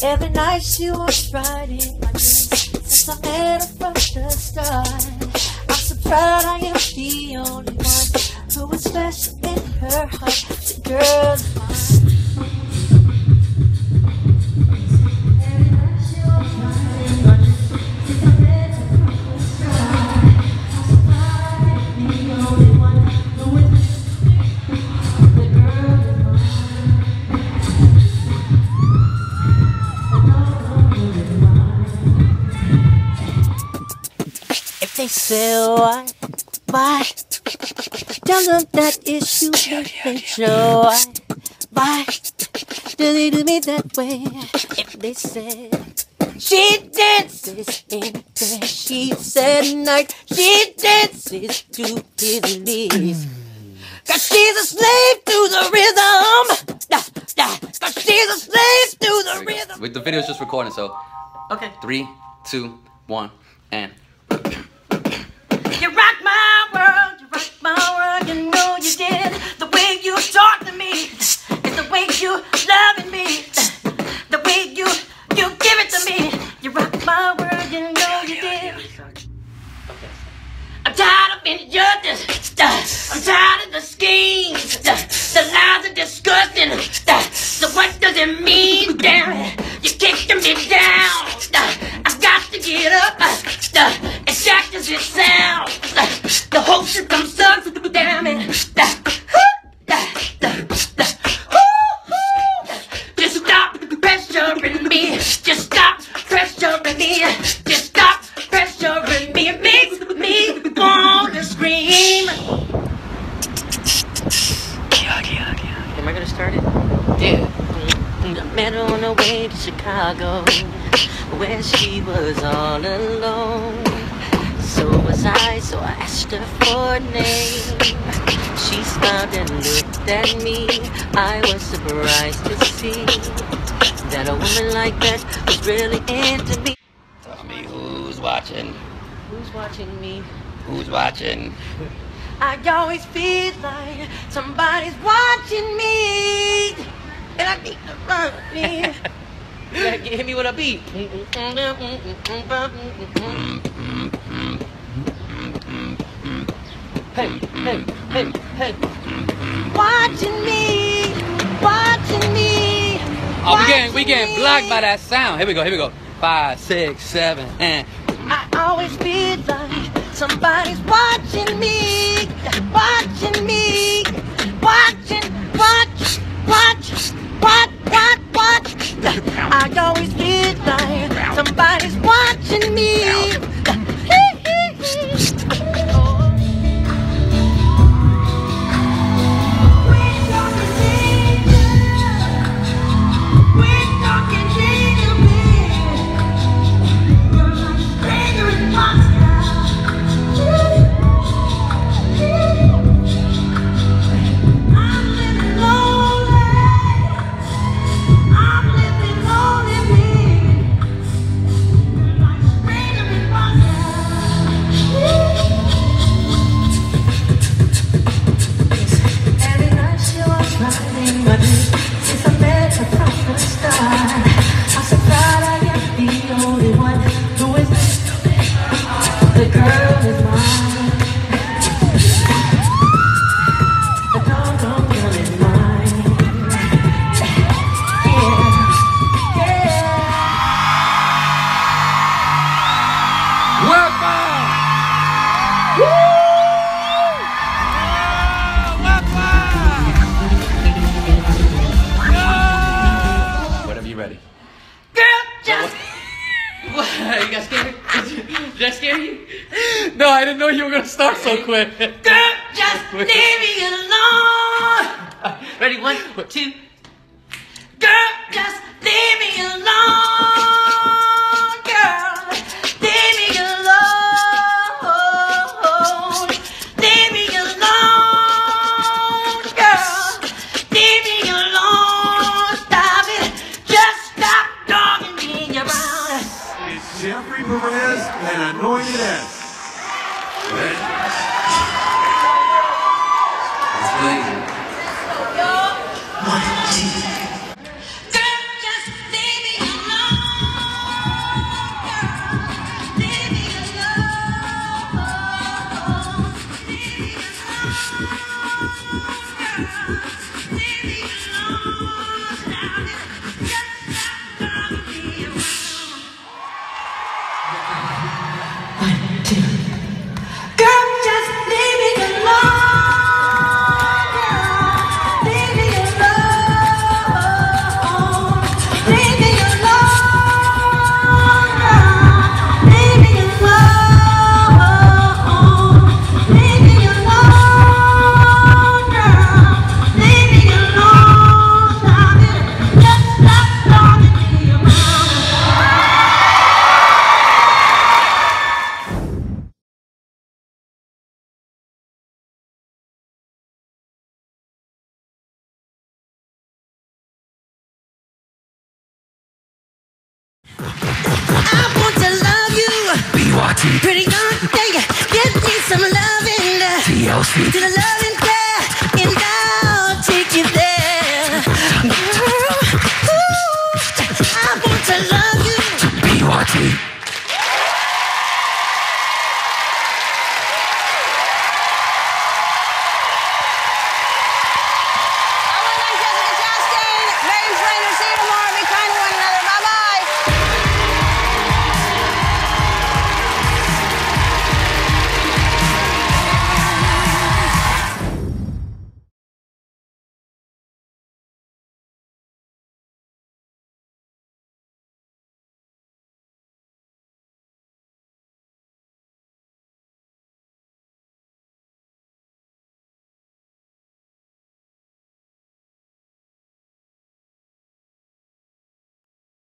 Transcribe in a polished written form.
Every night she was right in my dreams. Since I met her from the start, I'm so proud I am the only one who was special in her heart. The girl is mine. They say why? Tell them that issue makes them show why? Do they do me that way? If they say she dances in bed, she said at night, she dances to his knees. Cause she's a slave to the rhythm. Cause she's a slave to the rhythm. The video's just recording, so okay. 3, 2, 1, and. You rock my world, you know you did. The way you talk to me is the way you loving me. The way you give it to me. You rock my world, you know you did. I'm tired of injustice. I'm tired of the schemes. The lies are disgusting. So what does it mean? Damn it, you're kicking me down. I've got to get up. As jacked as it sounds, the whole system sucks. Damn it. Just stop pressuring me. Just stop pressuring me. Just stop pressuring me. It makes me want to scream. Am I gonna start it? Yeah. I met her on the way to Chicago, where she was all alone. So was I, so I asked her for a name. She smiled and looked at me. I was surprised to see that a woman like that was really into me. Tell me who's watching? Who's watching me? Who's watching? I always feel like somebody's watching me, and I need to run me. Yeah, hit me with a beat. Hey, hey, hey, hey. Watching me, watching me. Oh, we getting blocked by that sound. Here we go. 5, 6, 7, and. I always feel like somebody's watching me, watching me, watching. I always feel like somebody's watching me. You got scared? Did that scare you? No, I didn't know you were going to start so quick. Girl, just leave me alone. Ready? 1, 2. Girl, just leave me alone. Girl, leave me alone. Leave me alone. Girl, leave me alone. Stop it. Just stop dogging me around. Jeffrey Perez and Anointed. Let's play. Girl, just leave me alone. Girl, just leave me alone. Leave me alone. Leave me alone. Leave me alone. Leave me alone, girl. Leave me alone. Just stop bothering me around. I want to love you. Pretty young thing. Get me some loving. To the love.